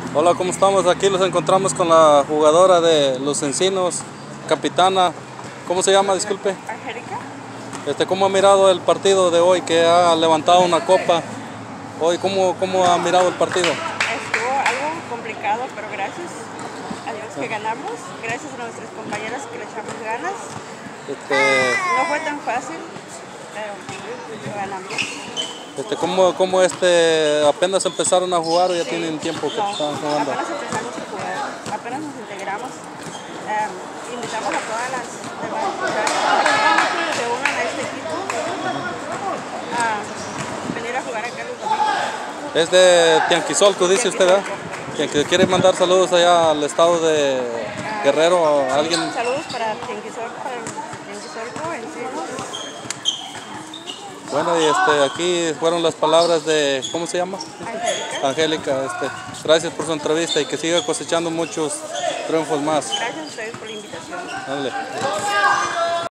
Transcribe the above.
Hola, ¿cómo estamos? Aquí los encontramos con la jugadora de Los Encinos, capitana. ¿Cómo se llama? Disculpe. Angélica. ¿Cómo ha mirado el partido de hoy que ha levantado una copa? Hoy, ¿cómo ha mirado el partido? Estuvo algo complicado, pero gracias a Dios que ganamos. Gracias a nuestras compañeras que le echamos ganas. No fue tan fácil, pero ganamos. ¿Cómo apenas empezaron a jugar o ya tienen tiempo que están jugando? Apenas empezamos a jugar, apenas nos integramos. Invitamos a todas las demás muchachas que se unan a este equipo a venir a jugar acá los domingos. Es de Tianquisolco, dice usted, ¿verdad? Que quiere mandar saludos allá al estado de Guerrero a alguien. Saludos para Tianquisolco, Encinos. Bueno, y aquí fueron las palabras de, ¿cómo se llama? Angélica. Angélica. Gracias por su entrevista y que siga cosechando muchos triunfos más. Gracias a ustedes por la invitación. Dale.